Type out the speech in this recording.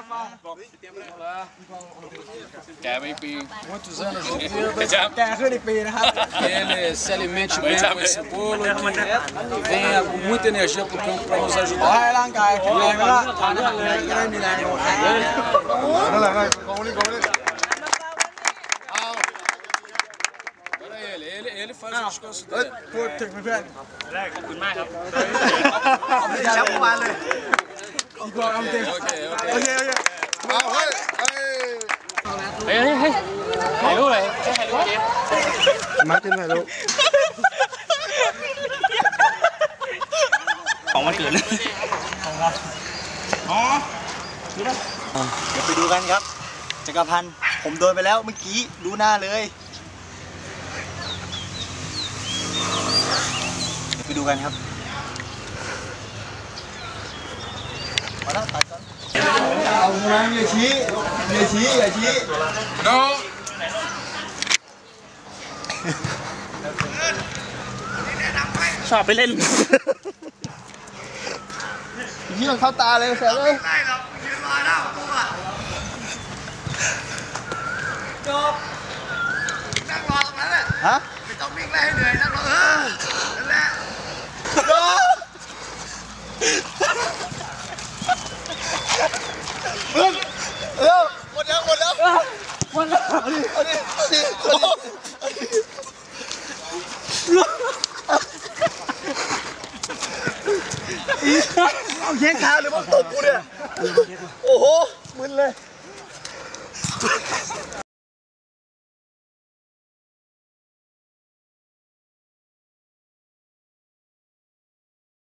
แกไม่ปี Muitos anos de vida. แกขึ้นอีกปีนะครับ Ele se alimente bem com esse bolo e venha com muita energia para o campo para nos ajudar. ให้ร่างกายแข็งแรงแล้วทานอาหารเลยจะได้มีแรงแข็งแรงนั่นแหละกองนี้ Ele faz o discurso dele. พูดถึงเพื่อนขอบคุณมากครับจับเมื่อวานเลยอีกรอบเอาเต็มโอเคเอาเฮ้ยเฮ้ยถ่ายรูปเลยถ่ายรูปเจ๊มาจิ้มหน่อยลูกของมันเกิดอ๋อเดี๋ยวไปดูกันครับจักรพันธ์ผมโดนไปแล้วเมื่อกี้ดูหน้าเลยไปดูกันครับมาแล้วตัดก่อนเอาไงอย่าชี้โนชอบไปเล่นยี่หลังเข้าตาเลยเสร็จเลยได้หรอกยืนรอแล้วกูอ่ะจบนั่งรอตรงนั้นแหละฮะไม่ต้องวิ่งไล่ให้เหนื่อยนั่งรอนั่นแหละหมดแล้วเอาแย่งขาหรือว่าตบกูเนี่ยโอ้โหมึนเลย